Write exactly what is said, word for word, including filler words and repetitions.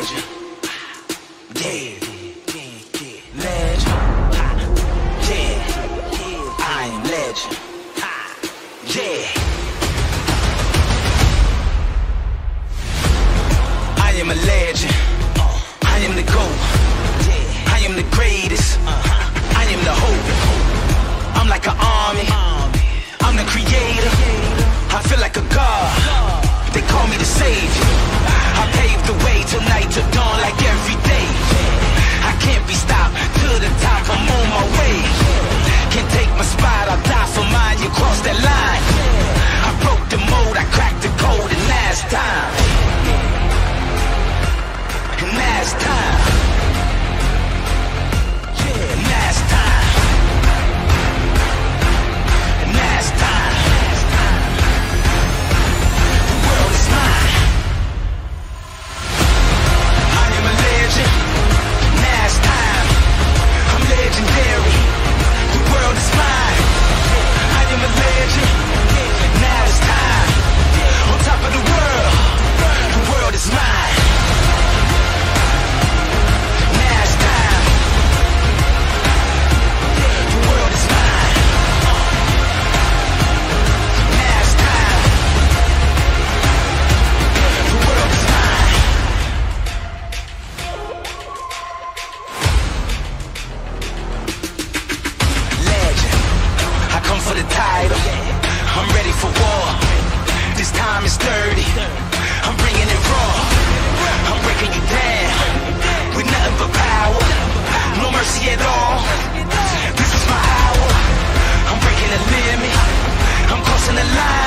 legend. Yeah, legend. Yeah, I am legend. Yeah, I am a legend. I am the GOAT. I am the greatest. I am the hope. I'm like an army. I'm the creator. I feel like a god. They call me the savior. I paved the way till night to dawn like every day. I can't be stopped. To the top, I'm on my way. Can't take my spot, I'll die for mine. You cross that line. I broke the mold, I cracked the code, and now it's time. And now it's time. Yeah, now it's time. And now it's time. The world is mine. I am a legend. Now it's time. I'm legendary. The world is mine. I am a legend. Now it's time. On top of the world. The world is mine. Now it's time. The world is mine. Now it's time. The world is mine. Legend. I come for the title. I'm ready for war. This time is dirty. I'm bringing it raw. I'm breaking you down with nothing but power. No mercy at all. This is my hour. I'm breaking the limit. I'm crossing the line.